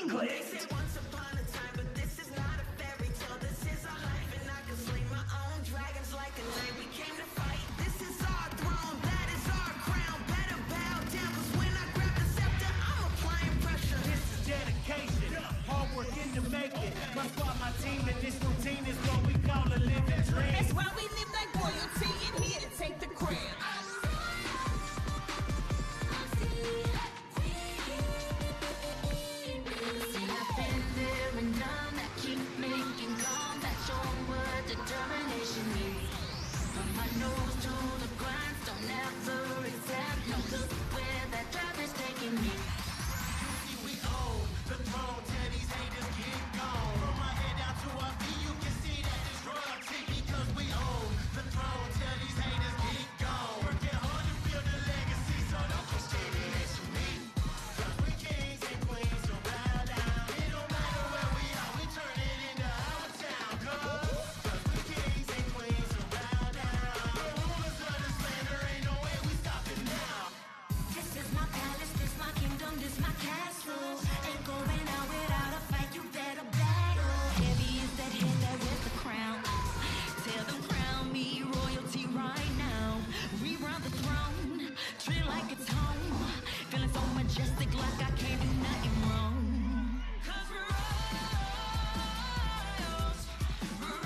They said once upon a time, but this is not a fairy tale. This is our life, and I can slay my own dragons like a knight. We came to fight. This is our throne. That is our crown. Better bow down, 'cause when I grab the scepter, I'm applying pressure. This is dedication, hard work in the making. My squad, my team, and this routine is what we call a living dream. That's why we live like royalty and here to take the crown. Determination means from my nose to the grindstone, never exempt. No, look where that drive is taking me. We own the throne, tell these haters get gone. From my head down to our feet, you can see that this royalty. Because we own the throne, tell these haters get gone. Working hard to build a legacy, so don't get steady next to me. 'Cause we kings and queens, so bow down. It don't matter where we are, we turn it into our town. 'Cause we kings and queens, so bow down. The rulers of this land, there ain't no way we stopping now. This is my palace, this my kingdom, this my castle. Ain't going out without a fight, you better battle. Heavy is that head that wears the crown. Tell them crown me royalty right now. We run the throne, treat like it's home. Feeling so majestic like I can't do nothing wrong. 'Cause we're royals, we're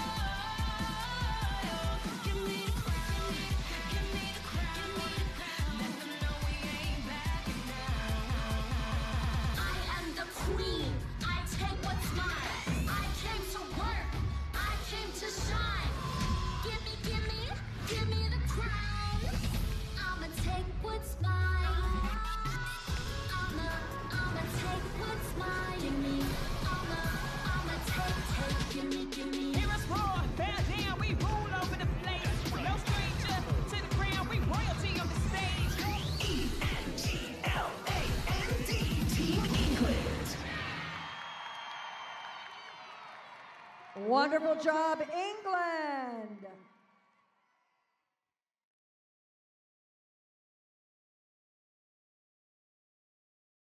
royals. Give me the crown, give me the crown. Let them know we ain't backing down. I am the queen, I take what's mine. I came to work, I came to shine. Give me the crown. I'ma take what's mine. I'ma take what's mine. Give me, I'ma take, give me. Hear us roar, bow down, we rule over the place. No stranger to the crown, we royalty on the stage. ENGLAND, Team England. Wonderful job, England.